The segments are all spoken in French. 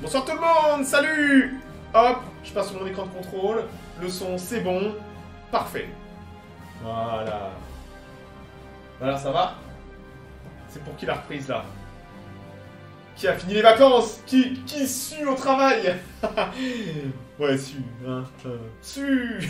Bonsoir tout le monde, salut. Hop, je passe sur mon écran de contrôle. Le son, c'est bon. Parfait. Voilà. Voilà, ça va? C'est pour qui la reprise, là? Qui a fini les vacances? Qui sue au travail? Ouais, sue, hein. Sue.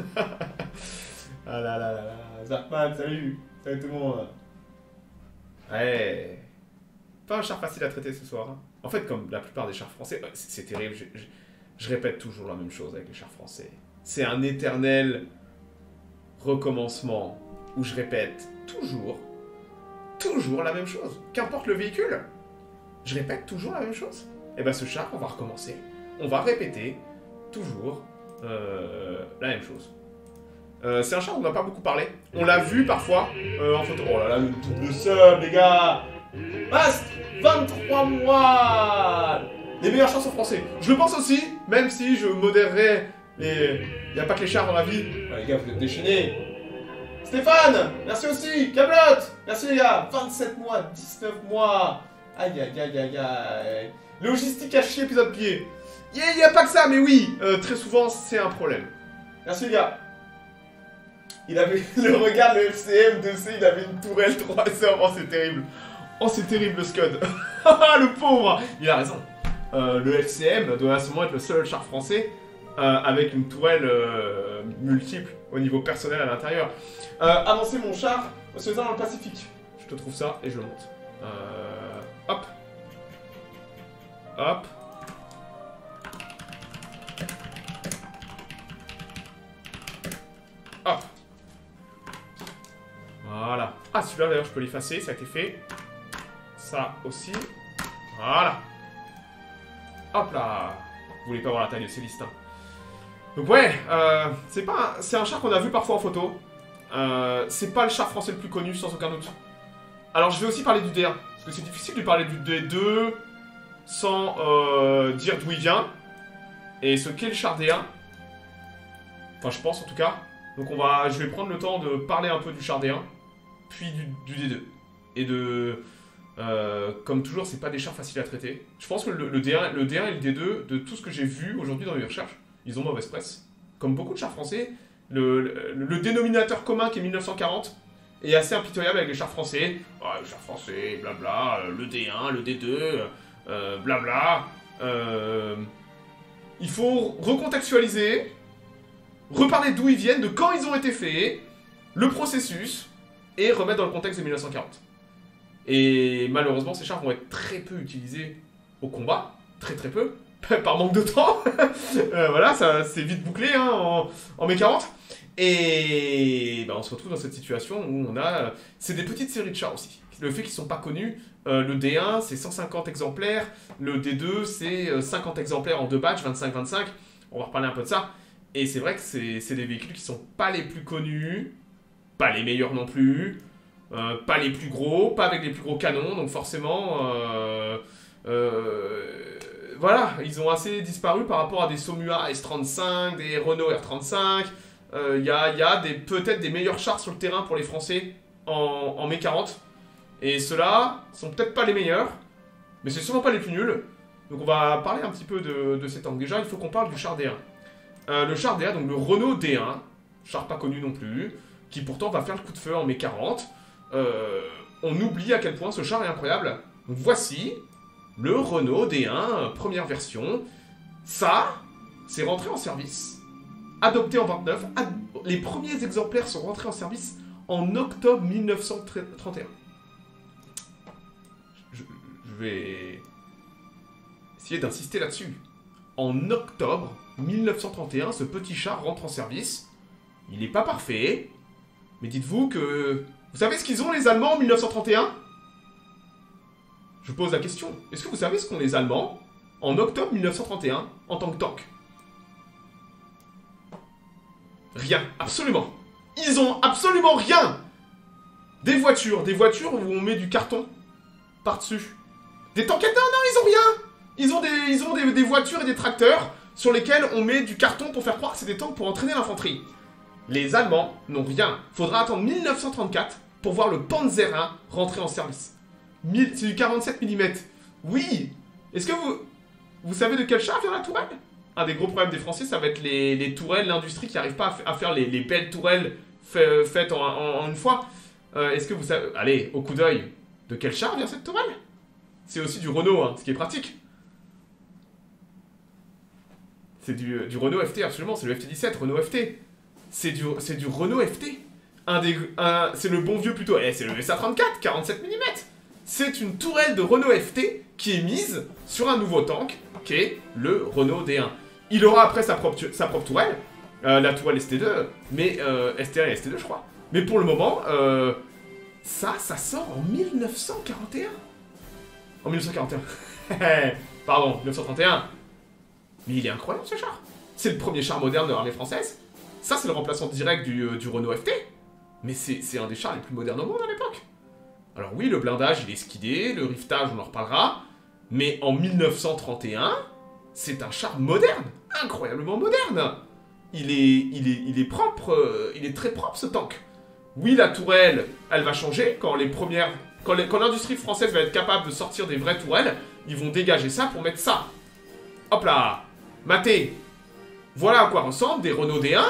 Ah là là là là. Zapman, salut. Salut tout le monde. Ouais. Pas un char facile à traiter ce soir. Hein. En fait, comme la plupart des chars français, c'est terrible. Je répète toujours la même chose avec les chars français. C'est un éternel recommencement où je répète toujours la même chose. Qu'importe le véhicule, je répète toujours la même chose. Et ben ce char, on va recommencer. On va répéter toujours la même chose. C'est un char dont on n'a pas beaucoup parlé. On l'a vu parfois en photo. Oh là là, le double sub, les gars! Bast 23 mois. Les meilleurs chars sont français. Je le pense aussi, même si je modérerais les... Il n'y a pas que les chars dans la vie. Oh, les gars, vous êtes déchaînés. Stéphane, merci aussi. Cablotte, merci les gars. 27 mois, 19 mois. Aïe, aïe, aïe, aïe, aïe. Logistique à chier, épisode pied. Il n'y a pas que ça, mais oui, très souvent, c'est un problème. Merci les gars. Il avait le regard, le FCM 2C, il avait une tourelle 3 heures. Oh, c'est terrible. Oh, c'est terrible le Scud. Le pauvre. Il a raison. Le FCM doit à ce moment être le seul char français avec une tourelle multiple au niveau personnel à l'intérieur. Avancer mon char se faisant dans le Pacifique. Je te trouve ça et je le monte. Hop. Hop. Hop. Voilà. Ah, celui-là d'ailleurs je peux l'effacer, ça a été fait. Ça aussi. Voilà. Hop là. Vous voulez pas voir la taille de ces listes. Hein. Donc ouais, c'est un char qu'on a vu parfois en photo. C'est pas le char français le plus connu, sans aucun doute. Alors je vais aussi parler du D1. Parce que c'est difficile de parler du D2 sans dire d'où il vient. Et ce qu'est le char D1. Enfin, je pense en tout cas. Donc je vais prendre le temps de parler un peu du char D1. Puis du D2. Et de... comme toujours, c'est pas des chars faciles à traiter. Je pense que le D1 et le D2, de tout ce que j'ai vu aujourd'hui dans les recherches, ils ont mauvaise presse. Comme beaucoup de chars français, le dénominateur commun qui est 1940 est assez impitoyable avec les chars français. Oh, les chars français, blabla, le D1, le D2, blabla. Il faut recontextualiser, reparler d'où ils viennent, de quand ils ont été faits, le processus, et remettre dans le contexte de 1940. Et malheureusement, ces chars vont être très peu utilisés au combat, très peu, par manque de temps. Voilà, ça c'est vite bouclé hein, en mai 40. Et ben, on se retrouve dans cette situation où on a... C'est des petites séries de chars aussi. Le fait qu'ils ne sont pas connus, le D1 c'est 150 exemplaires, le D2 c'est 50 exemplaires en 2 batchs, 25-25. On va reparler un peu de ça. Et c'est vrai que c'est des véhicules qui ne sont pas les plus connus, pas les meilleurs non plus. Pas les plus gros, pas avec les plus gros canons, donc forcément, voilà, ils ont assez disparu par rapport à des Somua S35, des Renault R35. Il y a peut-être des meilleurs chars sur le terrain pour les Français en mai 40. Et ceux-là sont peut-être pas les meilleurs, mais c'est sûrement pas les plus nuls. Donc on va parler un petit peu de cet angle. Déjà, il faut qu'on parle du char D1. Le char D1, donc le Renault D1, char pas connu non plus, qui pourtant va faire le coup de feu en mai 40. On oublie à quel point ce char est incroyable. Donc voici le Renault D1, première version. Ça, c'est rentré en service. Adopté en 29. Les premiers exemplaires sont rentrés en service en octobre 1931. Je vais essayer d'insister là-dessus. En octobre 1931, ce petit char rentre en service. Il n'est pas parfait, mais dites-vous que... Vous savez ce qu'ils ont les Allemands en 1931? Je pose la question. Est-ce que vous savez ce qu'ont les Allemands en octobre 1931 en tant que tank? Rien, absolument. Ils ont absolument rien. Des voitures où on met du carton par-dessus. Des tankettes, non, ils ont rien. Ils ont des voitures et des tracteurs sur lesquels on met du carton pour faire croire que c'est des tanks pour entraîner l'infanterie. Les Allemands n'ont rien. Faudra attendre 1934 pour voir le Panzer 1 rentrer en service. C'est du 47 mm. Oui. Est-ce que vous... Vous savez de quel char vient la tourelle? Un des gros problèmes des Français, ça va être les tourelles, l'industrie qui n'arrive pas à faire les belles tourelles faites en une fois. Est-ce que vous savez... Allez, au coup d'œil, de quel char vient cette tourelle? C'est aussi du Renault, hein, ce qui est pratique. C'est du Renault FT, absolument, c'est le FT17, Renault FT. C'est du Renault FT. C'est le bon vieux plutôt. C'est le SA34, 47 mm. C'est une tourelle de Renault FT qui est mise sur un nouveau tank, qui est le Renault D1. Il aura après sa propre tourelle, la tourelle ST2, mais ST1 et ST2 je crois. Mais pour le moment, ça sort en 1941. En 1941. Pardon, 1931. Mais il est incroyable ce char. C'est le premier char moderne de l'armée française. Ça c'est le remplaçant direct du Renault FT. Mais c'est un des chars les plus modernes au monde à l'époque. Alors oui, le blindage il est skidé, le riftage on en reparlera. Mais en 1931, c'est un char moderne. Incroyablement moderne. Il est propre, il est très propre ce tank. Oui, la tourelle, elle va changer quand l'industrie française va être capable de sortir des vraies tourelles, ils vont dégager ça pour mettre ça. Hop là, matez. Voilà à quoi ressemblent des Renault D1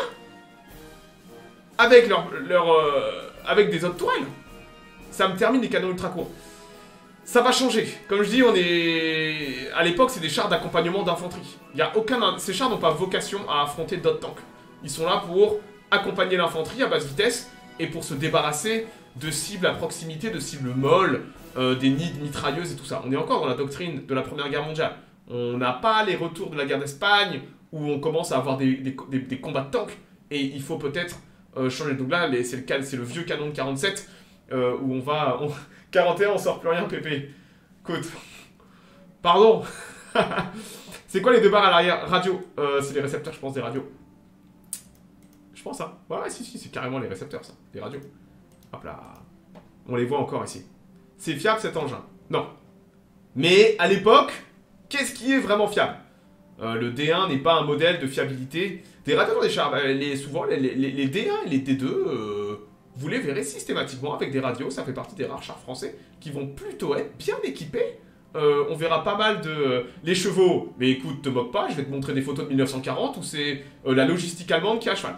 avec avec des autres tourelles. Ça me termine les canons ultra courts. Ça va changer. Comme je dis, à l'époque, c'est des chars d'accompagnement d'infanterie. Ces chars n'ont pas vocation à affronter d'autres tanks. Ils sont là pour accompagner l'infanterie à basse vitesse et pour se débarrasser de cibles à proximité, de cibles molles, des nids de mitrailleuses et tout ça. On est encore dans la doctrine de la Première Guerre mondiale. On n'a pas les retours de la guerre d'Espagne où on commence à avoir des combats de tanks et il faut peut-être changer. Donc là, c'est le vieux canon de 47 où 41, on sort plus rien, Pépé. Écoute. Pardon. C'est quoi les deux barres à l'arrière? Radio. C'est les récepteurs, je pense, des radios. Je pense, hein. Ouais, si, c'est carrément les récepteurs, ça. Des radios. Hop là. On les voit encore ici. C'est fiable, cet engin? Non. Mais, à l'époque, qu'est-ce qui est vraiment fiable? Le D1 n'est pas un modèle de fiabilité. Des radios dans les chars, souvent, les D1 et les D2... vous les verrez systématiquement avec des radios, ça fait partie des rares chars français qui vont plutôt être bien équipés. On verra pas mal de... les chevaux, mais écoute, te moque pas, je vais te montrer des photos de 1940 où c'est la logistique allemande qui est à cheval.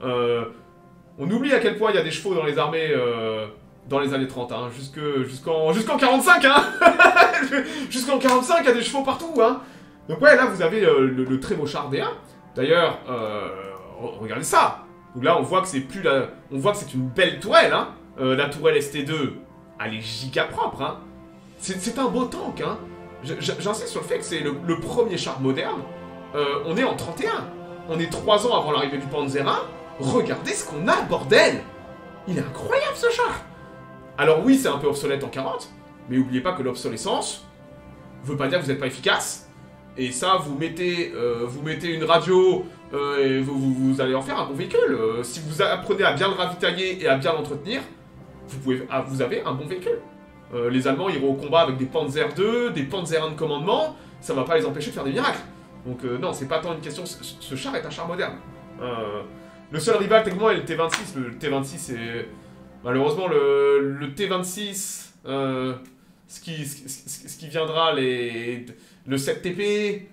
On oublie à quel point il y a des chevaux dans les armées dans les années 30, hein, jusqu'en 45, hein. Jusqu'en 45, il y a des chevaux partout, hein. Donc ouais, là vous avez le très beau char D1. D'ailleurs, regardez ça. Donc là, on voit que c'est une belle tourelle, hein. La tourelle ST2, elle est giga propre, hein. C'est un beau tank, hein. J'insiste sur le fait que c'est le premier char moderne. On est en 31. On est 3 ans avant l'arrivée du Panzer 1. Regardez ce qu'on a, bordel. Il est incroyable, ce char. Alors oui, c'est un peu obsolète en 40, mais n'oubliez pas que l'obsolescence veut pas dire que vous n'êtes pas efficace. Et ça, vous mettez une radio... et vous allez en faire un bon véhicule. Si vous apprenez à bien le ravitailler et à bien l'entretenir, vous avez un bon véhicule. Les Allemands iront au combat avec des Panzer II, des Panzer 1 de commandement, ça va pas les empêcher de faire des miracles. Donc non, c'est pas tant une question, ce char est un char moderne. Le seul rival techniquement est le T26. Le T26 c'est... Malheureusement le T26, ce qui viendra, le 7TP...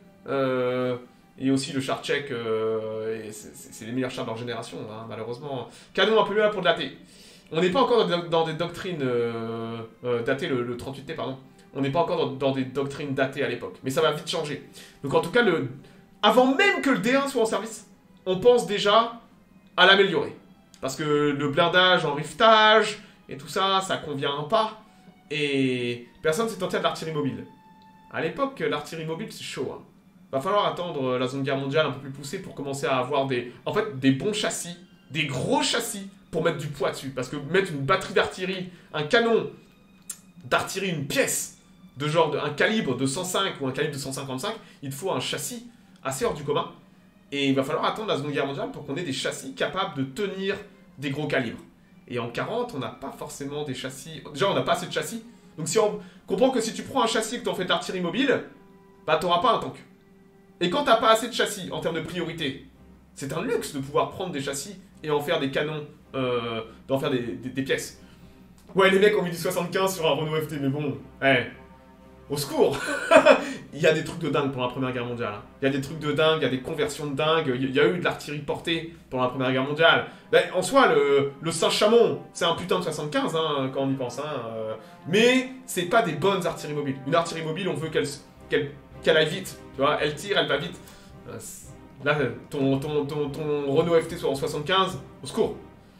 et aussi le char tchèque, c'est les meilleurs chars de leur génération, hein, malheureusement. Canon un peu mieux là pour de l'AT. On n'est pas encore dans des doctrines datées, le 38T, pardon. On n'est pas encore dans des doctrines datées à l'époque. Mais ça va vite changer. Donc en tout cas, avant même que le D1 soit en service, on pense déjà à l'améliorer. Parce que le blindage en riftage et tout ça, ça convient pas. Et personne s'est tenté à de l'artillerie mobile. À l'époque, l'artillerie mobile, c'est chaud, hein. Va falloir attendre la Seconde Guerre mondiale un peu plus poussée pour commencer à avoir des bons châssis, des gros châssis pour mettre du poids dessus. Parce que mettre une batterie d'artillerie, un canon d'artillerie, une pièce de un calibre de 105 ou un calibre de 155, il te faut un châssis assez hors du commun. Et il va falloir attendre la Seconde Guerre mondiale pour qu'on ait des châssis capables de tenir des gros calibres. Et en 40, on n'a pas forcément des châssis... Déjà, on n'a pas assez de châssis. Donc si on comprend que si tu prends un châssis et que tu en fais de l'artillerie mobile, bah t'auras pas un tank. Et quand t'as pas assez de châssis en termes de priorité, c'est un luxe de pouvoir prendre des châssis et en faire des canons, d'en faire des pièces. Ouais, les mecs ont mis du 75 sur un Renault FT, mais bon, ouais. Au secours. Il y a des trucs de dingue pendant la Première Guerre mondiale. Hein. Il y a des trucs de dingue, il y a des conversions de dingue, il y a eu de l'artillerie portée pendant la Première Guerre mondiale. Ben, en soi, le Saint-Chamond, c'est un putain de 75, hein, quand on y pense. Hein, mais c'est pas des bonnes artilleries mobiles. Une artillerie mobile, on veut qu'elle aille vite. Tu vois, elle tire, elle va vite. Là, ton Renault FT soit en 75, au secours.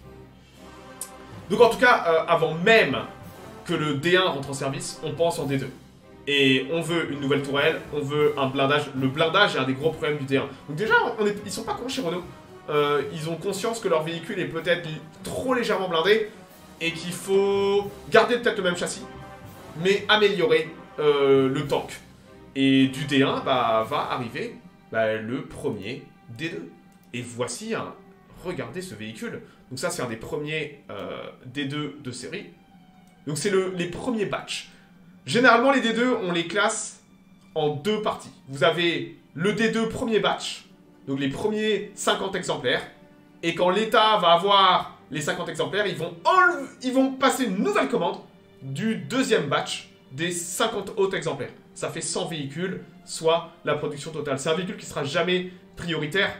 Donc en tout cas, avant même que le D1 rentre en service, on pense en D2. Et on veut une nouvelle tourelle, on veut un blindage. Le blindage est un des gros problèmes du D1. Donc déjà, ils sont pas cons chez Renault. Ils ont conscience que leur véhicule est peut-être trop légèrement blindé et qu'il faut garder peut-être le même châssis, mais améliorer le tank. Et du D1 va arriver le premier D2. Et voici un... Regardez ce véhicule. Donc ça, c'est un des premiers D2 de série. Donc c'est les premiers batchs. Généralement, les D2, on les classe en deux parties. Vous avez le D2 premier batch, donc les premiers 50 exemplaires. Et quand l'État va avoir les 50 exemplaires, ils vont passer une nouvelle commande du deuxième batch des 50 autres exemplaires. Ça fait 100 véhicules, soit la production totale. C'est un véhicule qui sera jamais prioritaire.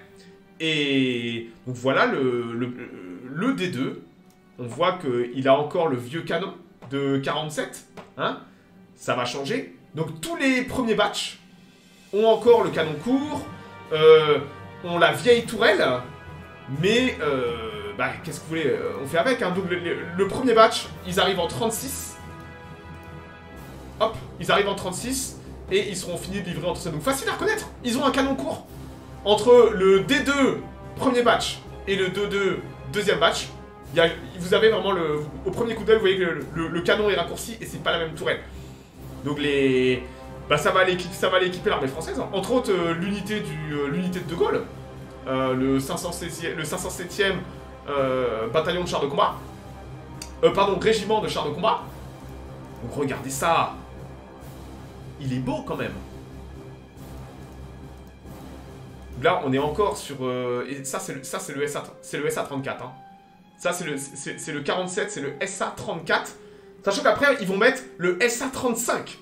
Et donc voilà le D2. On voit qu'il a encore le vieux canon de 47. Hein, ça va changer. Donc tous les premiers batchs ont encore le canon court, ont la vieille tourelle, mais qu'est-ce que vous voulez, on fait avec. Hein. Donc le premier batch, ils arrivent en 36. Hop, ils arrivent en 36 et ils seront finis de livrer entre ça. Donc facile à reconnaître, ils ont un canon court. Entre le D2 premier batch et le D2 deuxième batch, vous avez vraiment au premier coup d'œil, vous voyez que le canon est raccourci et c'est pas la même tourelle. Donc ça va aller équiper l'armée française. Hein. Entre autres, l'unité de De Gaulle, le 507e bataillon de chars de combat. Régiment de chars de combat. Donc regardez ça. Il est beau quand même. Là, on est encore sur... et ça, c'est le SA-34. Hein. Ça, c'est le 47, c'est le SA-34. Sachant qu'après, ils vont mettre le SA-35.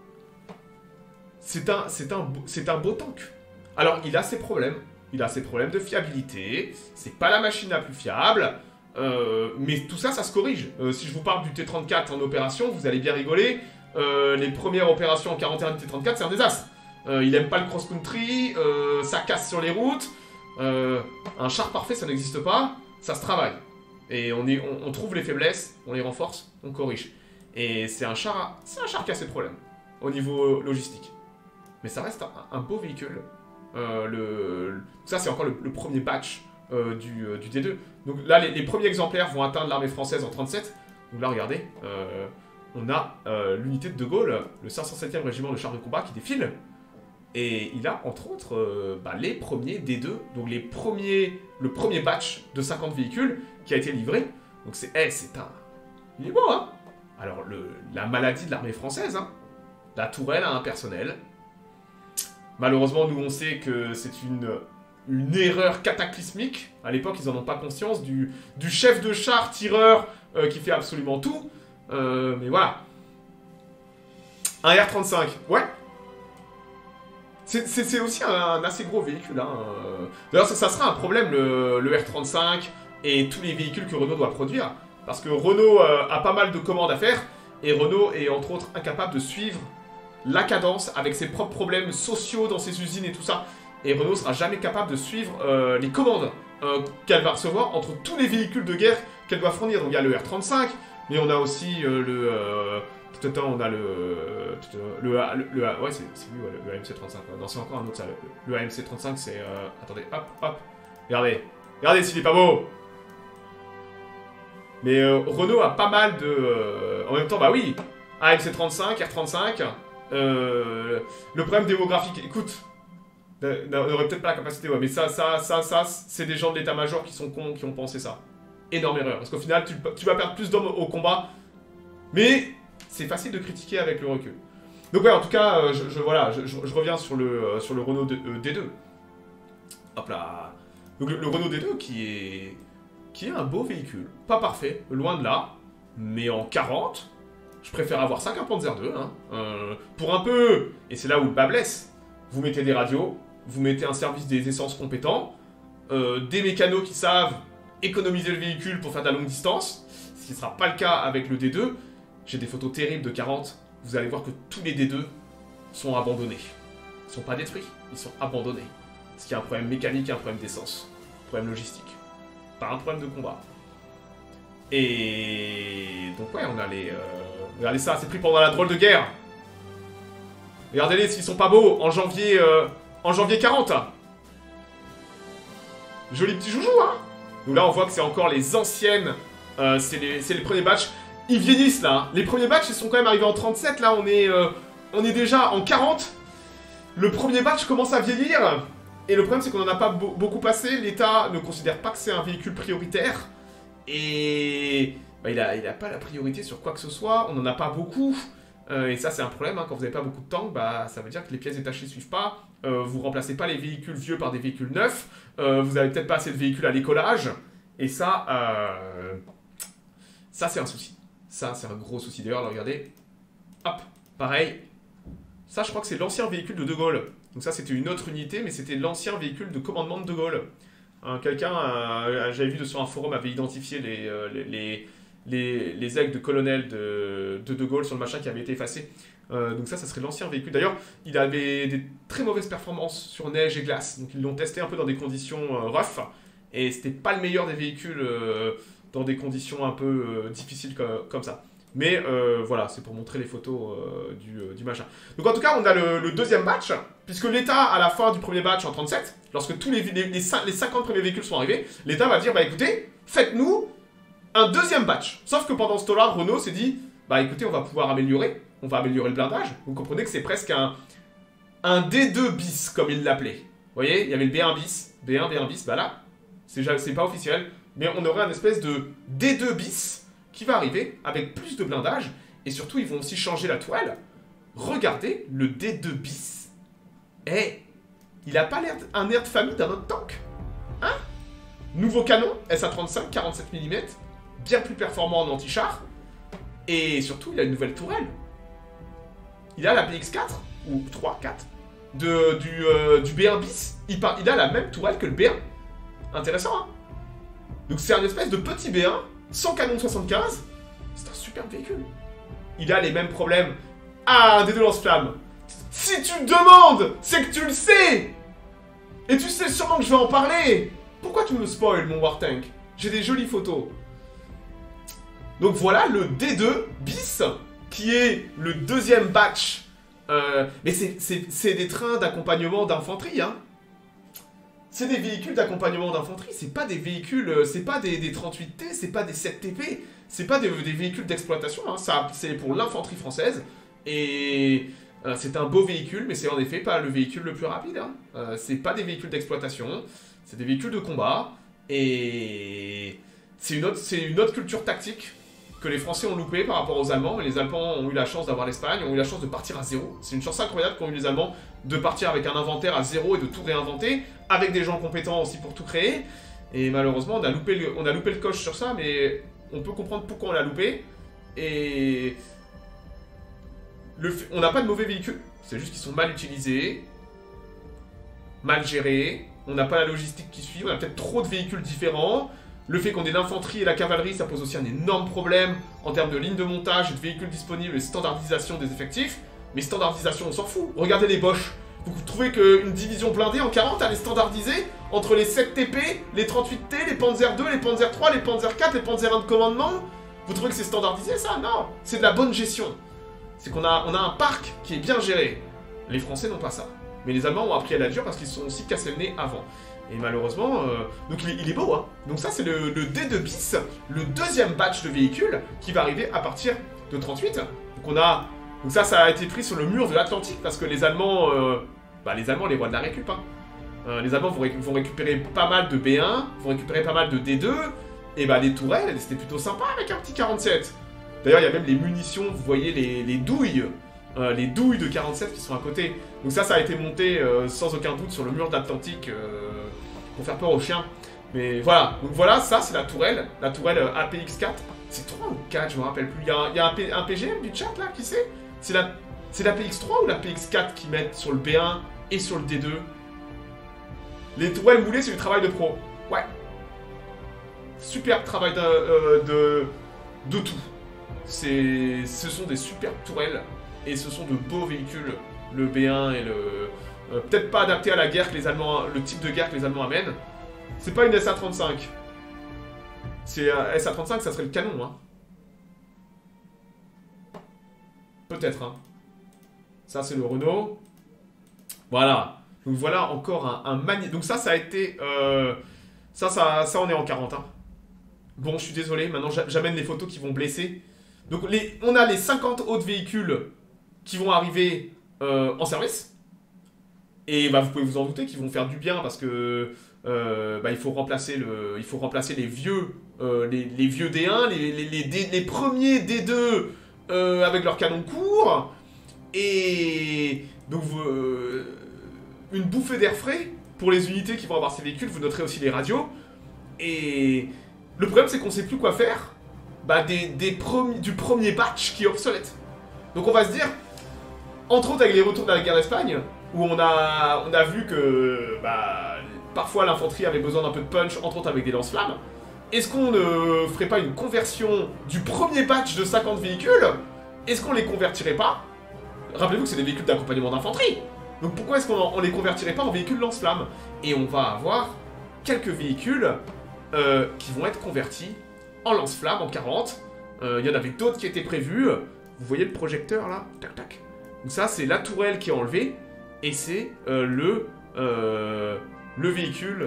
C'est un beau tank. Alors, il a ses problèmes. Il a ses problèmes de fiabilité. C'est pas la machine la plus fiable. Mais tout ça, ça se corrige. Si je vous parle du T-34 en opération, vous allez bien rigoler. Les premières opérations en 41 du T-34, c'est un désastre. Il aime pas le cross-country, ça casse sur les routes. Un char parfait, ça n'existe pas. Ça se travaille. Et on trouve les faiblesses, on les renforce, on corrige. Et c'est un char qui a ses problèmes au niveau logistique. Mais ça reste un beau véhicule. Ça, c'est encore le premier batch du D2. Donc là, les premiers exemplaires vont atteindre l'armée française en 37. Donc là, regardez, on a l'unité de De Gaulle, le 507e régiment de chars de combat qui défile. Et il a, entre autres, les premiers D2, donc le premier batch de 50 véhicules qui a été livré. Donc il est beau, hein. Alors, la maladie de l'armée française, hein. La tourelle a un personnel. Malheureusement, nous, on sait que c'est une erreur cataclysmique. À l'époque, ils n'en ont pas conscience du chef de char tireur qui fait absolument tout. Mais voilà. Un R-35, ouais. C'est aussi un assez gros véhicule. Hein. D'ailleurs, ça sera un problème, le R35 et tous les véhicules que Renault doit produire. Parce que Renault a pas mal de commandes à faire. Et Renault est entre autres incapable de suivre la cadence avec ses propres problèmes sociaux dans ses usines et tout ça. Et Renault sera jamais capable de suivre les commandes qu'elle va recevoir entre tous les véhicules de guerre qu'elle doit fournir. Donc il y a le R35, mais on a aussi on a ouais, c'est lui, ouais, le AMC-35. Non, c'est encore un autre, ça. Le AMC-35, c'est... attendez, hop. Regardez s'il est pas beau. Mais Renault a pas mal de... en même temps, bah oui, AMC-35, R35. Le problème démographique, écoute, n'aurait peut-être pas la capacité, ouais, mais ça, c'est des gens de l'état-major qui sont cons, qui ont pensé ça. Énorme erreur, parce qu'au final, tu vas perdre plus d'hommes au combat, mais... c'est facile de critiquer avec le recul. Donc ouais, en tout cas, je reviens sur le Renault D2. Hop là. Donc le Renault D2 qui est un beau véhicule. Pas parfait, loin de là. Mais en 40, Je préfère avoir ça qu'un Panzer II. Hein. Pour un peu, et c'est là où le bas blesse, vous mettez des radios, vous mettez un service des essences compétent, des mécanos qui savent économiser le véhicule pour faire de la longue distance, ce qui ne sera pas le cas avec le D2. J'ai des photos terribles de 40, vous allez voir que tous les D2 sont abandonnés. Ils ne sont pas détruits, ils sont abandonnés. Parce qu'il y a un problème mécanique et un problème d'essence. Un problème logistique. Pas un problème de combat. Et donc ouais, on a les... Regardez ça, c'est pris pendant la drôle de guerre. Regardez-les s'ils sont pas beaux en janvier 40. Joli petit joujou, hein. Donc là, on voit que c'est encore les anciennes... c'est les premiers batchs. Ils vieillissent, là. Hein. Les premiers batchs, ils sont quand même arrivés en 37. Là, on est déjà en 40. Le premier batch commence à vieillir. Et le problème, c'est qu'on n'en a pas beaucoup passé. L'État ne considère pas que c'est un véhicule prioritaire. Et... Bah, il a pas la priorité sur quoi que ce soit. On n'en a pas beaucoup. Et ça, c'est un problème. Hein. Quand vous n'avez pas beaucoup de tanks, bah, ça veut dire que les pièces détachées ne suivent pas. Vous remplacez pas les véhicules vieux par des véhicules neufs. Vous avez peut-être pas assez de véhicules à l'écolage. Et ça, ça c'est un souci. Ça, c'est un gros souci. D'ailleurs, regardez. Hop, pareil. Ça, je crois que c'est l'ancien véhicule de De Gaulle. Donc ça, c'était une autre unité, mais c'était l'ancien véhicule de commandement de De Gaulle. Quelqu'un, j'avais vu sur un forum, avait identifié les aigles de colonel de Gaulle sur le machin qui avait été effacé. Donc ça serait l'ancien véhicule. D'ailleurs, il avait des très mauvaises performances sur neige et glace. Donc ils l'ont testé un peu dans des conditions rough. Et c'était pas le meilleur des véhicules dans des conditions un peu difficiles comme ça. Mais voilà, c'est pour montrer les photos du machin. Donc en tout cas, on a le deuxième batch, puisque l'État, à la fin du premier batch en 37, lorsque tous les 50 premiers véhicules sont arrivés, l'État va dire, bah écoutez, faites-nous un deuxième batch. Sauf que pendant ce temps-là, Renault s'est dit, bah écoutez, on va pouvoir améliorer, on va améliorer le blindage. Vous comprenez que c'est presque un D2 bis, comme il l'appelait. Vous voyez, il y avait le B1 bis, B1 bis, bah là, c'est pas officiel, mais on aurait un espèce de D2 bis qui va arriver avec plus de blindage, et surtout ils vont aussi changer la toile. Regardez, le D2 bis, il a pas l'air un air de famille d'un autre tank. Hein? Nouveau canon, SA-35, 47 mm, bien plus performant en anti-char, et surtout il a une nouvelle tourelle. Il a la BX4, ou 3, 4, du B1 bis, il a la même tourelle que le B1. Intéressant, hein? Donc c'est un espèce de petit B1, sans canon de 75, c'est un superbe véhicule. Il a les mêmes problèmes. Ah, un D2 lance-flamme. Si tu me demandes, c'est que tu le sais. Et tu sais sûrement que je vais en parler. Pourquoi tu me spoil, mon Wartank? J'ai des jolies photos. Donc voilà le D2 bis, qui est le deuxième batch. Mais c'est des trains d'accompagnement d'infanterie, hein. C'est des véhicules d'accompagnement d'infanterie, c'est pas des véhicules, c'est pas des 38T, c'est pas des 7TP, c'est pas des véhicules d'exploitation, hein. Ça, c'est pour l'infanterie française, et c'est un beau véhicule, mais c'est en effet pas le véhicule le plus rapide, hein. C'est pas des véhicules d'exploitation, c'est des véhicules de combat, et c'est une autre culture tactique que les Français ont loupé par rapport aux Allemands, et les Allemands ont eu la chance d'avoir l'Espagne, ont eu la chance de partir à zéro. C'est une chance incroyable qu'ont eu les Allemands de partir avec un inventaire à zéro et de tout réinventer, avec des gens compétents aussi pour tout créer. Et malheureusement, on a loupé le coche sur ça, mais on peut comprendre pourquoi on l'a loupé. Et on n'a pas de mauvais véhicules, c'est juste qu'ils sont mal utilisés, mal gérés, on n'a pas la logistique qui suit, on a peut-être trop de véhicules différents. Le fait qu'on ait l'infanterie et la cavalerie, ça pose aussi un énorme problème en termes de lignes de montage, de véhicules disponibles et standardisation des effectifs. Mais standardisation, on s'en fout. Regardez les Bosch. Vous trouvez qu'une division blindée en 40, elle est standardisée entre les 7TP, les 38T, les Panzer II, les Panzer III, les Panzer IV, les Panzer 1 de commandement? Vous trouvez que c'est standardisé, ça? Non. C'est de la bonne gestion. C'est qu'on a un parc qui est bien géré. Les Français n'ont pas ça. Mais les Allemands ont appris à la dure parce qu'ils se sont aussi cassés le nez avant. Et malheureusement, donc il est beau, hein. Donc ça, c'est le D2 bis, le deuxième batch de véhicules qui va arriver à partir de 38. Donc ça a été pris sur le mur de l'Atlantique parce que les Allemands, les rois de la récup, hein. Les Allemands vont récupérer pas mal de B1, vont récupérer pas mal de D2, et bah les tourelles, c'était plutôt sympa avec un petit 47. D'ailleurs, il y a même les munitions, vous voyez les douilles de 47 qui sont à côté. Donc ça a été monté sans aucun doute sur le mur de l'Atlantique pour faire peur aux chiens. Mais voilà, donc voilà, ça c'est la tourelle APX4. C'est 3 ou 4, je me rappelle plus. Il y a un PGM du chat là, qui sait? C'est la PX3 ou la PX4 qui mettent sur le B1 et sur le D2? Les tourelles moulées, c'est du travail de pro. Ouais. Superbe travail de tout. Ce sont des superbes tourelles et ce sont de beaux véhicules, le B1 et le... peut-être pas adapté à la guerre que les Allemands, le type de guerre que les Allemands amènent. C'est pas une SA-35. C'est SA-35, ça serait le canon, hein. Peut-être, hein. Ça, c'est le Renault. Voilà. Donc voilà encore un magnifique... Donc ça a été... Ça, on est en 40, hein. Bon, je suis désolé, maintenant j'amène les photos qui vont blesser. Donc on a les 50 autres véhicules qui vont arriver en service. Et bah, vous pouvez vous en douter qu'ils vont faire du bien parce que il faut remplacer les vieux D1, les premiers D2 avec leur canon court. Et donc une bouffée d'air frais pour les unités qui vont avoir ces véhicules. Vous noterez aussi les radios. Et le problème, c'est qu'on sait plus quoi faire du premier batch qui est obsolète. Donc on va se dire, entre autres avec les retours de la guerre d'Espagne, où on a vu que parfois l'infanterie avait besoin d'un peu de punch, entre autres avec des lance-flammes, est-ce qu'on ne ferait pas une conversion du premier batch de 50 véhicules? Est-ce qu'on les convertirait pas? Rappelez-vous que c'est des véhicules d'accompagnement d'infanterie. Donc pourquoi est-ce qu'on les convertirait pas en véhicules lance-flammes? Et on va avoir quelques véhicules qui vont être convertis en lance-flammes en 40. Il y en avait d'autres qui étaient prévus. Vous voyez le projecteur là? Tac tac. Donc ça c'est la tourelle qui est enlevée. Et c'est le véhicule,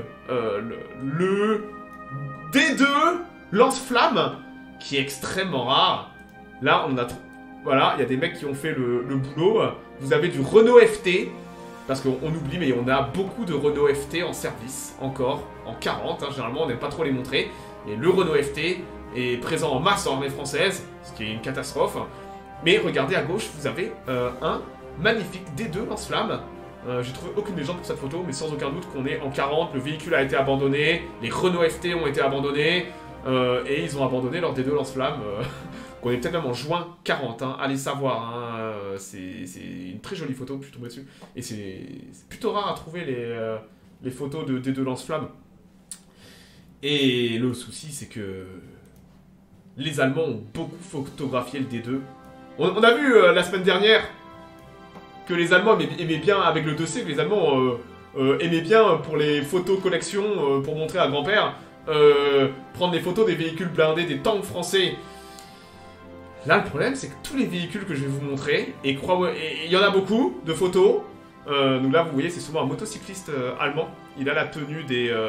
le D2 lance-flamme, qui est extrêmement rare. Là on a... Voilà, il y a des mecs qui ont fait le boulot. Vous avez du Renault FT. Parce qu'on oublie, mais on a beaucoup de Renault FT en service, encore, en 40, hein, généralement on n'aime pas trop les montrer. Et le Renault FT est présent en masse en armée française, ce qui est une catastrophe. Mais regardez à gauche, vous avez un magnifique D2 lance-flamme. J'ai trouvé aucune légende pour cette photo, mais sans aucun doute qu'on est en 40, le véhicule a été abandonné, les Renault FT ont été abandonnés, et ils ont abandonné leur D2 lance-flamme. On est peut-être même en juin 40, hein, allez savoir, hein, c'est une très jolie photo que je suis tombé dessus. Et c'est plutôt rare à trouver les photos de D2 lance-flammes. Et le souci, c'est que les Allemands ont beaucoup photographié le D2. On a vu la semaine dernière que les Allemands aimaient bien, avec le 2C, que les Allemands aimaient bien pour les photos collection, pour montrer à grand-père, prendre des photos des véhicules blindés, des tanks français. Là, le problème, c'est que tous les véhicules que je vais vous montrer, et il y en a beaucoup de photos. Donc là, vous voyez, c'est souvent un motocycliste allemand. Il a la tenue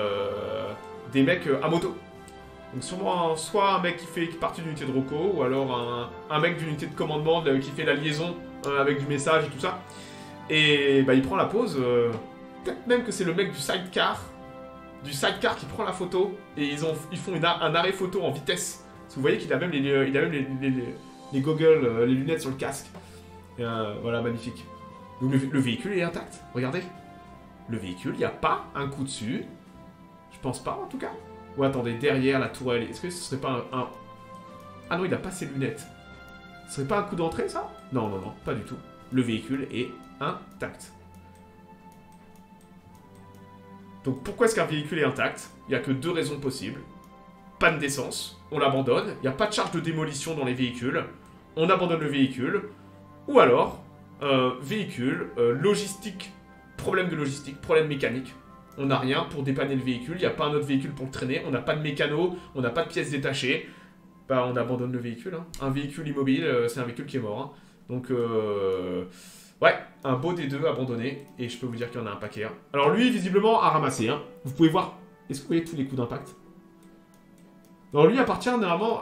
des mecs à moto. Donc sûrement soit un mec qui fait partie d'une unité de Rocco, ou alors un mec d'une unité de commandement qui fait la liaison avec du message et tout ça. Et il prend la pause. Peut-être même que c'est le mec du sidecar qui prend la photo. Et ils font un arrêt photo en vitesse. Parce que vous voyez qu'il a même les goggles, les lunettes sur le casque. Et, voilà, magnifique. Donc le véhicule est intact, regardez. Le véhicule, il n'y a pas un coup dessus. Je pense pas, en tout cas. Ou attendez, derrière la tourelle, est-ce que ce serait pas un... Ah non, il a pas ses lunettes. Ce serait pas un coup d'entrée, ça? Non, non, non, pas du tout. Le véhicule est intact. Donc pourquoi est-ce qu'un véhicule est intact? Il n'y a que deux raisons possibles. Panne d'essence, on l'abandonne, il n'y a pas de charge de démolition dans les véhicules, on abandonne le véhicule, ou alors, véhicule, logistique, problème de logistique, problème mécanique, on n'a rien pour dépanner le véhicule, il n'y a pas un autre véhicule pour le traîner, on n'a pas de mécano, on n'a pas de pièces détachées, bah on abandonne le véhicule, hein. Un véhicule immobile, c'est un véhicule qui est mort, hein. Donc ouais, un beau D2 abandonné, et je peux vous dire qu'il y en a un paquet, hein. Alors lui, visiblement, a ramassé, hein. Vous pouvez voir, est-ce que vous voyez tous les coups d'impact? Alors lui appartient normalement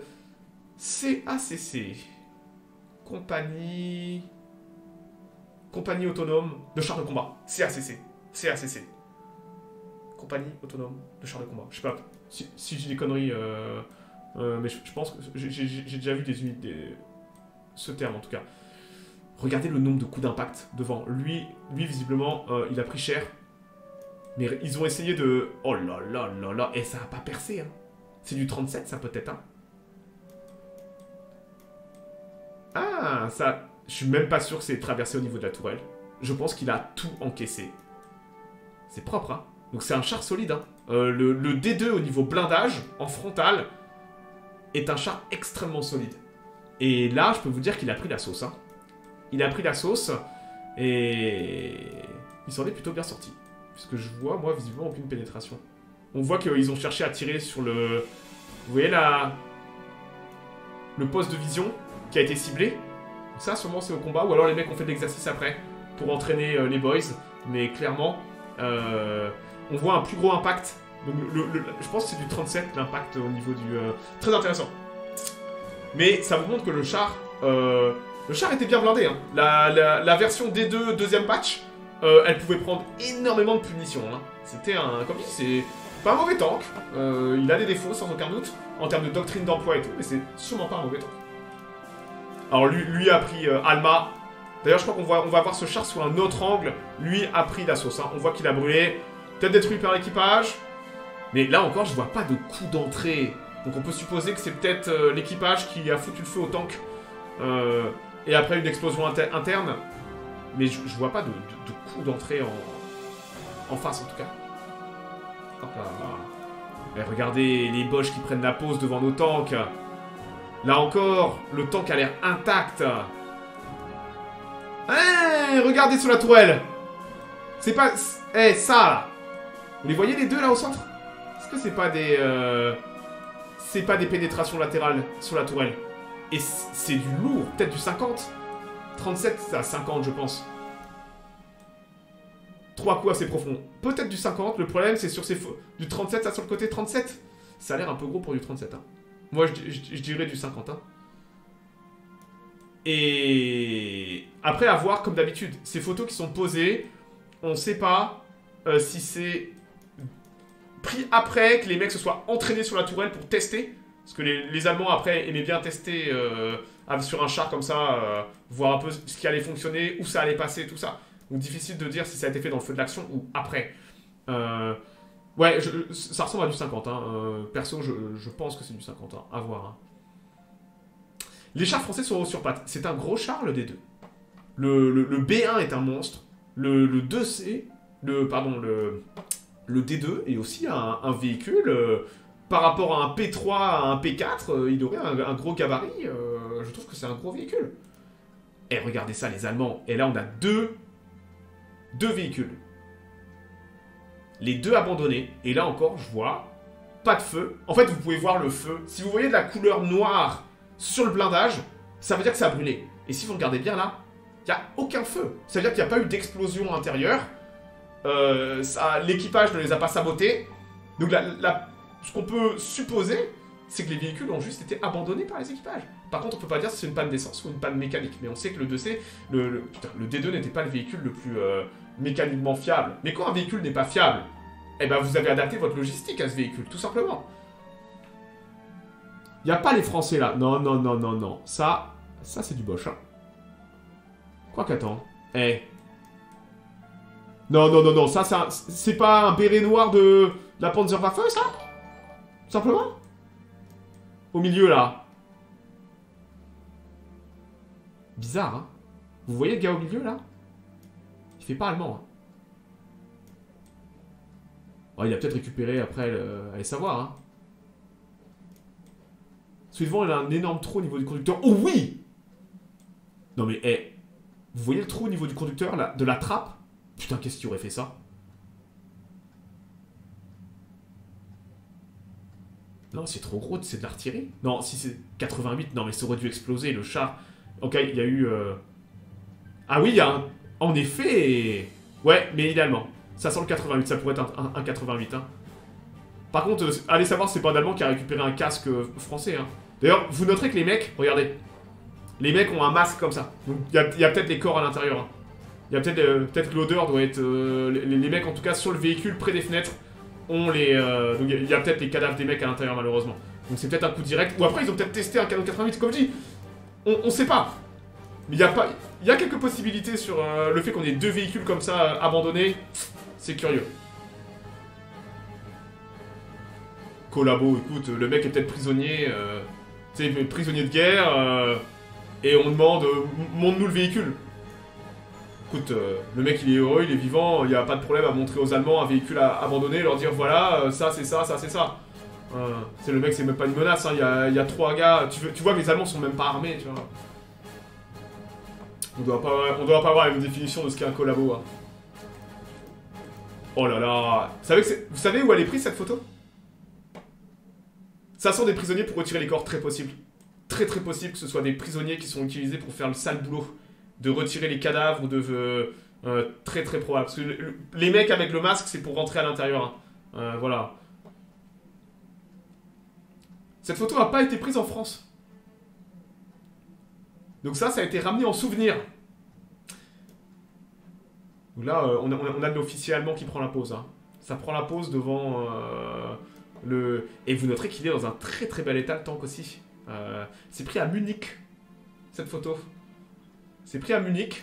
CACC, compagnie autonome de chars de combat, CACC, compagnie autonome de chars de combat. Je sais pas si j'ai des conneries, mais je pense que j'ai déjà vu des unités, ce terme en tout cas. Regardez le nombre de coups d'impact devant. Lui visiblement, il a pris cher, mais ils ont essayé de... Oh là là là là, et ça a pas percé, hein. C'est du 37, ça peut-être, hein. Ah, ça... Je suis même pas sûr que c'est traversé au niveau de la tourelle. Je pense qu'il a tout encaissé. C'est propre, hein. Donc c'est un char solide, hein. Le D2 au niveau blindage, en frontal, est un char extrêmement solide. Et là, je peux vous dire qu'il a pris la sauce, hein. Il a pris la sauce, et... il s'en est plutôt bien sorti. Puisque je vois, moi, visiblement, aucune pénétration. On voit qu'ils ont cherché à tirer sur le... Vous voyez là... le poste de vision qui a été ciblé. Ça, sûrement, c'est au combat. Ou alors les mecs ont fait de l'exercice après pour entraîner les boys. Mais clairement, on voit un plus gros impact. Donc, je pense que c'est du 37, l'impact au niveau du... Très intéressant. Mais ça vous montre que le char était bien blindé. Hein. La version D2 deuxième patch, elle pouvait prendre énormément de punitions. Hein. C'était un... Comme je dis, c'est pas un mauvais tank. Il a des défauts, sans aucun doute, en termes de doctrine d'emploi et tout, mais c'est sûrement pas un mauvais tank. Alors lui a pris Alma. D'ailleurs, je crois qu'on va voir ce char sous un autre angle. Lui a pris la sauce. Hein. On voit qu'il a brûlé. Peut-être détruit par l'équipage. Mais là encore, je vois pas de coup d'entrée. Donc on peut supposer que c'est peut-être l'équipage qui a foutu le feu au tank. Et après une explosion interne. Mais je vois pas de coup d'entrée en face en tout cas. Hop là. Et regardez les Boches qui prennent la pause devant nos tanks. Là encore, le tank a l'air intact. Hey, regardez sur la tourelle. C'est pas... Eh, ça là. Vous les voyez les deux là au centre? Est-ce que c'est pas des... C'est pas des pénétrations latérales sur la tourelle? Et c'est du lourd, peut-être du 50. 37, c'est à 50 je pense. 3 coups assez profonds. Peut-être du 50, le problème c'est sur ces... Du 37, ça sur le côté 37. Ça a l'air un peu gros pour du 37, hein. Moi, je dirais du 50. Hein. Et après, à voir, comme d'habitude, ces photos qui sont posées, on ne sait pas si c'est pris après que les mecs se soient entraînés sur la tourelle pour tester. Parce que les Allemands, après, aimaient bien tester sur un char comme ça, voir un peu ce qui allait fonctionner, où ça allait passer, tout ça. Donc, difficile de dire si ça a été fait dans le feu de l'action ou après. Ouais, ça ressemble à du 50. Hein. Perso, je pense que c'est du 50. Hein. À voir. Hein. Les chars français sont sur pattes. C'est un gros char, le D2. Le B1 est un monstre. Le 2C... Pardon, le D2 est aussi un véhicule. Par rapport à un P3, à un P4, il aurait un gros gabarit. Je trouve que c'est un gros véhicule. Et regardez ça, les Allemands. Et là, on a deux véhicules. Les deux abandonnés. Et là encore, je vois pas de feu. En fait, vous pouvez voir le feu. Si vous voyez de la couleur noire sur le blindage, ça veut dire que ça a brûlé. Et si vous regardez bien là, il n'y a aucun feu. Ça veut dire qu'il n'y a pas eu d'explosion intérieure. L'équipage ne les a pas sabotés. Donc ce qu'on peut supposer, c'est que les véhicules ont juste été abandonnés par les équipages. Par contre, on peut pas dire si c'est une panne d'essence ou une panne mécanique. Mais on sait que le 2C, le D2 n'était pas le véhicule le plus mécaniquement fiable. Mais quand un véhicule n'est pas fiable, eh ben vous avez adapté votre logistique à ce véhicule, tout simplement. Il n'y a pas les Français là. Non, non, non, non, non. Ça c'est du Bosch. Hein. Quoi qu'attends. Eh. Non, non, non, non. Ça c'est pas un béret noir de la Panzerwaffe, ça? Tout simplement. Au milieu là. Bizarre, hein. Vous voyez le gars au milieu là? Il fait pas allemand. Hein. Oh, il a peut-être récupéré après, allez savoir. Hein. Celui devant, il a un énorme trou au niveau du conducteur. Oh oui! Non mais, eh. Vous voyez le trou au niveau du conducteur, là, de la trappe? Putain, qu'est-ce qui aurait fait ça? Non, c'est trop gros, c'est de l'artillerie. Non, si c'est 88, non mais ça aurait dû exploser, le char. Ok, il y a eu... Ah oui, il y a un... En effet... Ouais, mais idéalement. Ça sent le 88, ça pourrait être un 88. Hein. Par contre, allez savoir, c'est pas un Allemand qui a récupéré un casque français. Hein. D'ailleurs, vous noterez que les mecs, regardez, les mecs ont un masque comme ça. Donc il y a peut-être les corps à l'intérieur. Hein. Il y a peut-être l'odeur doit être... les mecs, en tout cas, sur le véhicule, près des fenêtres, ont les... donc il y a peut-être les cadavres des mecs à l'intérieur, malheureusement. Donc c'est peut-être un coup direct. Ou après, ils ont peut-être testé un canon 88, comme je dis. On sait pas. Mais il y a quelques possibilités sur le fait qu'on ait deux véhicules comme ça abandonnés. C'est curieux. Collabo, écoute, le mec est peut-être prisonnier. Tu sais, prisonnier de guerre. Et on demande, montre-nous le véhicule. Écoute, le mec il est heureux, il est vivant, il n'y a pas de problème à montrer aux Allemands un véhicule abandonné, leur dire voilà, ça c'est ça, ça c'est ça. C'est le mec, c'est même pas une menace, hein. Il y a 3 gars, tu vois que les Allemands sont même pas armés, tu vois. On doit pas avoir une définition de ce qu'est un collabo, hein. Oh là là. Vous savez où elle est prise cette photo? Ça sent des prisonniers pour retirer les corps, très possible. Très très possible que ce soit des prisonniers qui sont utilisés pour faire le sale boulot. De retirer les cadavres ou de... très très probable. Parce que les mecs avec le masque, c'est pour rentrer à l'intérieur. Hein. Voilà. Cette photo n'a pas été prise en France. Donc ça a été ramené en souvenir. Donc là, on a de l'officier allemand qui prend la pose. Hein. Ça prend la pose devant le... Et vous noterez qu'il est dans un très très bel état, le tank aussi. C'est pris à Munich, cette photo. C'est pris à Munich.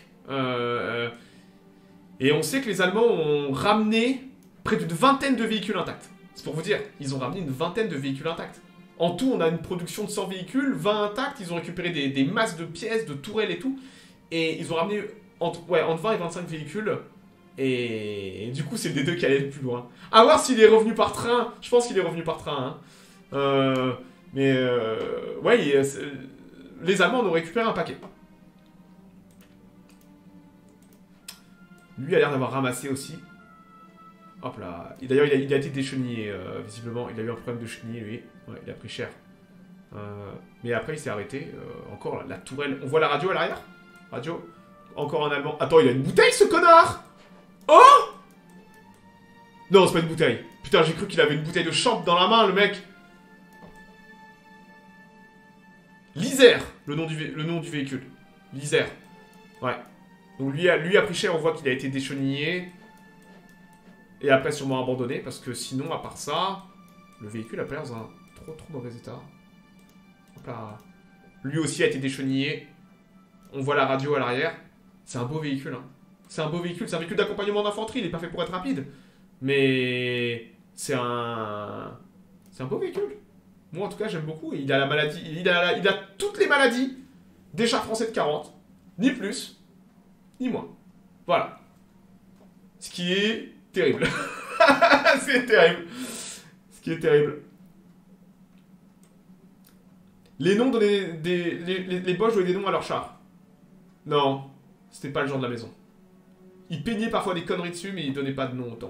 Et on sait que les Allemands ont ramené près d'une vingtaine de véhicules intacts. C'est pour vous dire, ils ont ramené une vingtaine de véhicules intacts. En tout, on a une production de 100 véhicules, 20 intacts, ils ont récupéré des masses de pièces, de tourelles et tout. Et ils ont ramené entre 20 et 25 véhicules. Et du coup, c'est le D2 qui allait le plus loin. À voir s'il est revenu par train. Je pense qu'il est revenu par train. Hein. Ouais, les Allemands en ont récupéré un paquet. Lui a l'air d'avoir ramassé aussi. Hop là. D'ailleurs, il a été déchenillé, visiblement. Il a eu un problème de chenille, lui. Ouais, il a pris cher. Mais après, il s'est arrêté. Encore la tourelle. On voit la radio à l'arrière? Radio. Encore un Allemand. Attends, il a une bouteille, ce connard! Oh! Non, c'est pas une bouteille. Putain, j'ai cru qu'il avait une bouteille de champ dans la main, le mec. L'Isère, le nom du véhicule. L'Isère. Ouais. Donc lui a pris cher, on voit qu'il a été déchenillé. Et après sûrement abandonné, parce que sinon, à part ça, le véhicule a pas l'air dans un trop mauvais état. Hop là. Lui aussi a été déchenillé. On voit la radio à l'arrière. C'est un beau véhicule, hein. C'est un beau véhicule, c'est un véhicule d'accompagnement d'infanterie, il est pas fait pour être rapide. Mais c'est un beau véhicule. Moi en tout cas j'aime beaucoup. Il a la maladie, il a toutes les maladies des chars français de 40. Ni plus, ni moins. Voilà. Ce qui est terrible. C'est terrible. Ce qui est terrible. Les noms donnaient les Boches donnaient des noms à leurs chars. Non, c'était pas le genre de la maison. Ils peignaient parfois des conneries dessus, mais ils donnaient pas de nom au tank.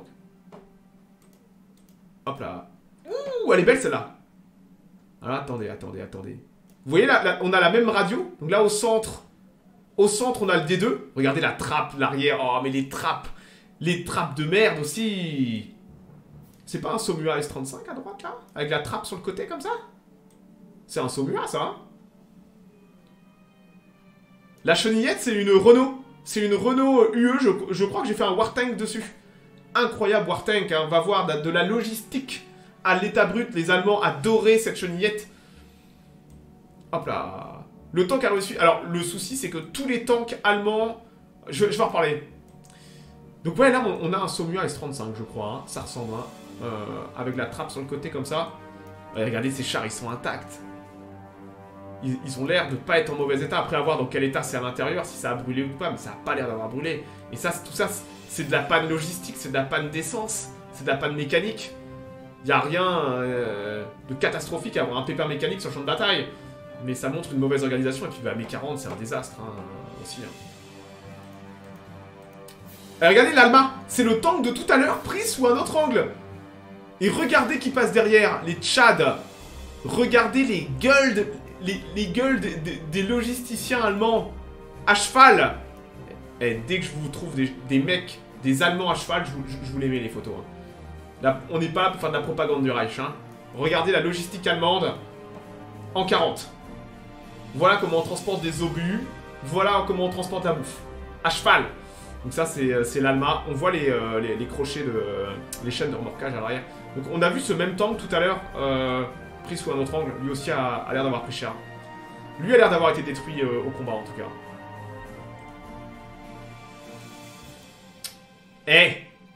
Hop là. Ouh, elle est belle celle-là. Alors attendez. Vous voyez là, on a la même radio. Donc là au centre, on a le D2. Regardez la trappe, l'arrière. Oh mais les trappes de merde aussi. C'est pas un Saumua S35 à droite là? Avec la trappe sur le côté comme ça? C'est un Saumua ça, hein? La chenillette c'est une Renault. C'est une Renault UE, je crois que j'ai fait un Wartank dessus. Incroyable Wartank, hein. On va voir de la logistique à l'état brut. Les Allemands adoraient cette chenillette. Hop là. Le tank a reçu... Alors, le souci, c'est que tous les tanks allemands... Je vais en reparler. Donc ouais, là, on a un Saumua S35, je crois. Hein. Ça ressemble, hein. Avec la trappe sur le côté, comme ça. Et regardez, ces chars, ils sont intacts. Ils ont l'air de pas être en mauvais état. Après, à voir dans quel état c'est à l'intérieur, si ça a brûlé ou pas, mais ça a pas l'air d'avoir brûlé. Et ça, tout ça, c'est de la panne logistique, c'est de la panne d'essence, c'est de la panne mécanique. Il n'y a rien de catastrophique à avoir un pépin mécanique sur le champ de bataille. Mais ça montre une mauvaise organisation. Et puis, bah, mes 40, c'est un désastre, hein, aussi. Hein. Et regardez l'Alma, c'est le tank de tout à l'heure pris sous un autre angle. Et regardez qui passe derrière, les Tchad. Regardez les gueules... Les gueules des logisticiens allemands à cheval. Et dès que je vous trouve des mecs, des Allemands à cheval, je vous les mets les photos. Hein. Là, on n'est pas là pour faire de la propagande du Reich. Hein. Regardez la logistique allemande en 40. Voilà comment on transporte des obus. Voilà comment on transporte la bouffe. À cheval. Donc ça, c'est l'Alma. On voit les crochets les chaînes de remorquage à l'arrière. Donc on a vu ce même tank tout à l'heure. Pris sous un autre angle, lui aussi a l'air d'avoir pris cher. Lui a l'air d'avoir été détruit au combat en tout cas. Eh!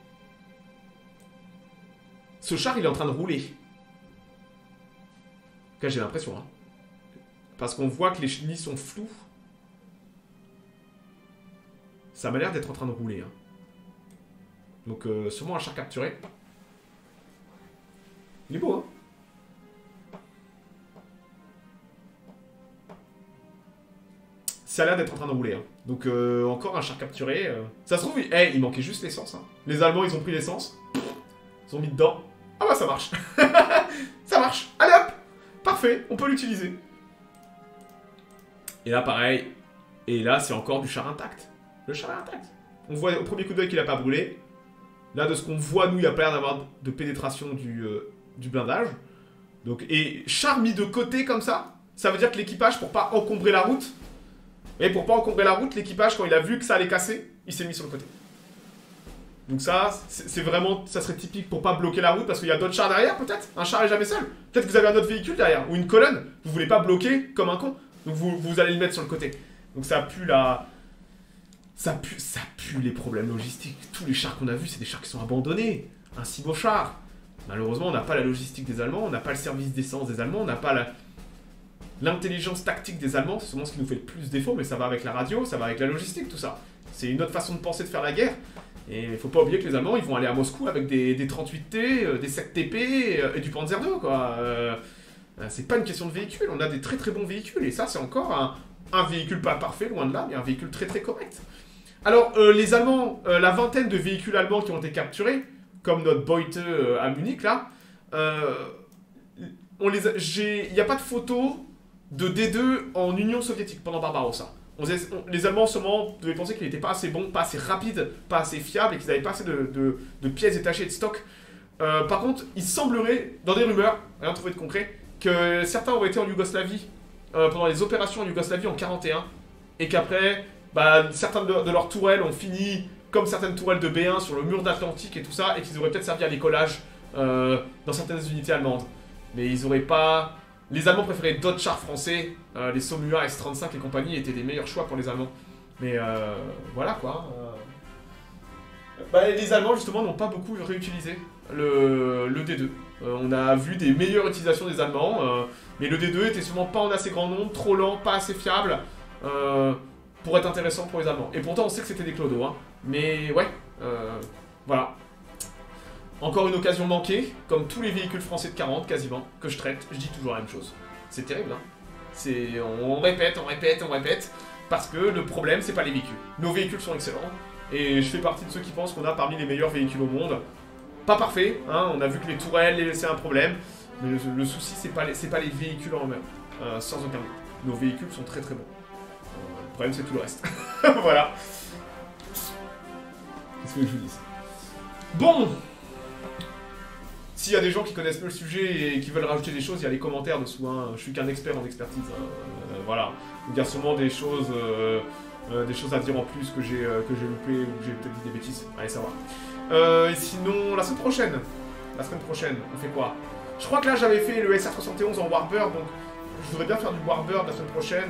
Ce char il est en train de rouler. En tout cas j'ai l'impression. Hein. Parce qu'on voit que les chenilles sont floues. Ça m'a l'air d'être en train de rouler. Hein. Donc, sûrement un char capturé. Il est beau, hein. Ça a l'air d'être en train de rouler. Hein. Donc, encore un char capturé. Ça se trouve, il manquait juste l'essence. Hein. Les Allemands, ils ont pris l'essence. Ils ont mis dedans. Ah bah, ça marche. Ça marche. Allez hop. Parfait, on peut l'utiliser. Et là, pareil. Et là, c'est encore du char intact. Le char est intact. On voit au premier coup d'œil qu'il n'a pas brûlé. Là, de ce qu'on voit, nous, il n'y a pas l'air d'avoir de pénétration du blindage. Donc, et char mis de côté comme ça, ça veut dire que l'équipage, pour pas encombrer la route, et pour pas encombrer la route, l'équipage, quand il a vu que ça allait casser, il s'est mis sur le côté. Donc ça, c'est vraiment, ça serait typique pour pas bloquer la route, parce qu'il y a d'autres chars derrière, peut-être. Un char est jamais seul. Peut-être que vous avez un autre véhicule derrière, ou une colonne. Vous voulez pas bloquer comme un con. Donc vous allez le mettre sur le côté. Donc ça pue la... Ça pue les problèmes logistiques. Tous les chars qu'on a vus, c'est des chars qui sont abandonnés. Un si beau char. Malheureusement, on n'a pas la logistique des Allemands, on n'a pas le service d'essence des Allemands, on n'a pas l'intelligence tactique des Allemands. C'est souvent ce qui nous fait le plus défaut, mais ça va avec la radio, ça va avec la logistique, tout ça. C'est une autre façon de penser de faire la guerre. Et il faut pas oublier que les Allemands, ils vont aller à Moscou avec des 38T, des 7TP et du Panzer II, quoi. C'est pas une question de véhicule, on a des très très bons véhicules. Et ça, c'est encore un véhicule pas parfait, loin de là, mais un véhicule très très correct. Alors, les Allemands, la vingtaine de véhicules allemands qui ont été capturés, comme notre Beute à Munich, là, il n'y a pas de photo de D2 en Union soviétique pendant Barbarossa. Les Allemands, seulement, devaient penser qu'il n'était pas assez bon, pas assez rapide, pas assez fiable, et qu'ils n'avaient pas assez de pièces détachées de stock. Par contre, il semblerait, dans des rumeurs, rien trouvé de concret, que certains auraient été en Yougoslavie, pendant les opérations en Yougoslavie en 1941, et qu'après, certaines de leurs tourelles ont fini comme certaines tourelles de B1 sur le mur d'Atlantique et tout ça, et qu'ils auraient peut-être servi à l'écolage dans certaines unités allemandes. Mais ils auraient pas... Les Allemands préféraient d'autres chars français, les Saumur S-35 et compagnie étaient des meilleurs choix pour les Allemands. Mais voilà quoi. Les Allemands justement n'ont pas beaucoup réutilisé le D2. On a vu des meilleures utilisations des Allemands, mais le D2 était sûrement pas en assez grand nombre, trop lent, pas assez fiable, pour être intéressant pour les Allemands. Et pourtant on sait que c'était des clodos, hein. Mais ouais, voilà. Encore une occasion manquée, comme tous les véhicules français de 40 quasiment, que je traite, je dis toujours la même chose. C'est terrible, hein. On répète, parce que le problème c'est pas les véhicules. Nos véhicules sont excellents, et je fais partie de ceux qui pensent qu'on a parmi les meilleurs véhicules au monde. Pas parfait, hein, on a vu que les tourelles c'est un problème, mais le souci c'est pas les véhicules en eux-mêmes, sans aucun doute. Nos véhicules sont très très bons. Le problème c'est tout le reste. Voilà. Qu'est-ce que je vous dis? Bon! S'il y a des gens qui connaissent mieux le sujet et qui veulent rajouter des choses, il y a les commentaires dessous, hein. Je suis qu'un expert en expertise, hein. Voilà. Il y a sûrement des choses à dire en plus que j'ai loupé ou que j'ai peut-être dit des bêtises. Allez savoir. Et sinon, la semaine prochaine, on fait quoi? Je crois que là j'avais fait le SR71 en Warbird, donc je voudrais bien faire du Warbird la semaine prochaine.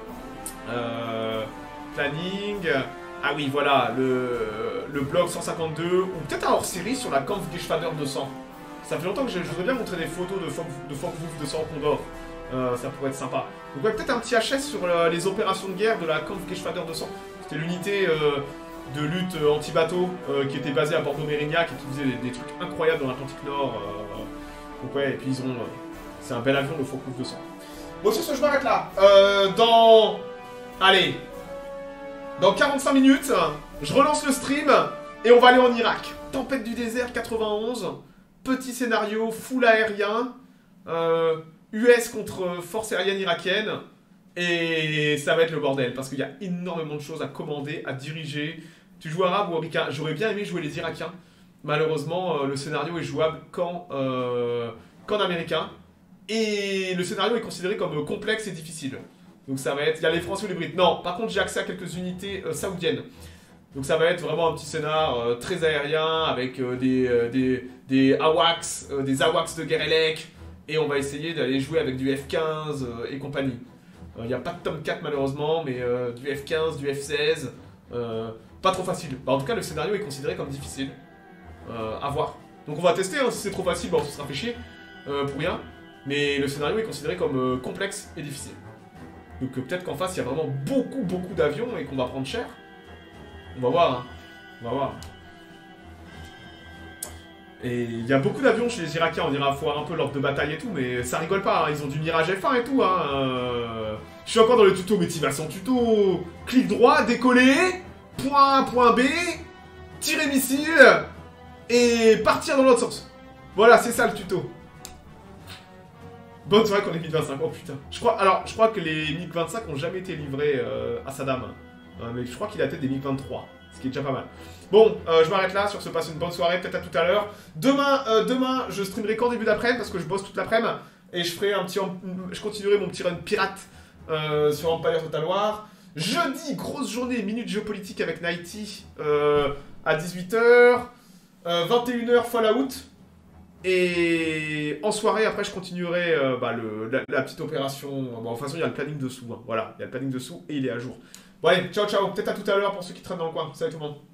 Planning. Ah oui, voilà, le blog 152, ou peut-être un hors-série sur la Kampfgeschwader 200. Ça fait longtemps que je voudrais bien montrer des photos de Focke-Wulf 200 Condor. Ça pourrait être sympa. Donc ouais, peut-être un petit HS sur les opérations de guerre de la Kampfgeschwader 200. C'était l'unité de lutte anti-bateau qui était basée à Bordeaux-Mérignac et qui faisait des trucs incroyables dans l'Atlantique Nord. Donc ouais, et puis ils ont... c'est un bel avion, le Focke-Wulf 200. Bon, sur ce, je m'arrête là. Allez, dans 45 minutes, je relance le stream et on va aller en Irak. Tempête du désert 91, petit scénario full aérien, US contre force aérienne irakienne, et ça va être le bordel parce qu'il y a énormément de choses à commander, à diriger. Tu joues arabe ou américain? J'aurais bien aimé jouer les Irakiens. Malheureusement, le scénario est jouable qu'en américain, et le scénario est considéré comme complexe et difficile. Donc ça va être, il y a les Français ou les Brites. Non, par contre j'ai accès à quelques unités saoudiennes. Donc ça va être vraiment un petit scénar très aérien avec des AWACS, des AWACS de Guerelec. Et on va essayer d'aller jouer avec du F-15 et compagnie. Il n'y a pas de Tomcat malheureusement, mais du F-15, du F-16. Pas trop facile. En tout cas le scénario est considéré comme difficile. À voir. Donc on va tester, hein. Si c'est trop facile, bon, ça sera fait chier pour rien. Mais le scénario est considéré comme complexe et difficile. Donc peut-être qu'en face, il y a vraiment beaucoup d'avions et qu'on va prendre cher. On va voir, hein. On va voir. Et il y a beaucoup d'avions chez les Irakiens, on ira voir un peu l'ordre de bataille et tout, mais ça rigole pas, hein. Ils ont du Mirage F1 et tout, hein. Je suis encore dans le tuto, mais t'y vas sans tuto. Clic droit, décoller, point B, tirer missile, et partir dans l'autre sens. Voilà, c'est ça le tuto. Bonne soirée qu'on est MiG-25, oh putain. Je crois que les MiG-25 ont jamais été livrés à Saddam. Mais je crois qu'il a peut-être des MiG-23, ce qui est déjà pas mal. Bon, je m'arrête là, sur ce, passe une bonne soirée, peut-être à tout à l'heure. Demain, je streamerai qu'en début d'après-midi, parce que je bosse toute l'après-midi. Et je ferai je continuerai mon petit run pirate sur Empire Total War. Jeudi, grosse journée, minute géopolitique avec Nighty à 18h. 21h Fallout. Et en soirée, après, je continuerai la petite opération. Bon, de toute façon, il y a le planning dessous. Hein. Voilà, il y a le planning dessous et il est à jour. Bon, allez, ciao, ciao. Peut-être à tout à l'heure pour ceux qui traînent dans le coin. Salut tout le monde.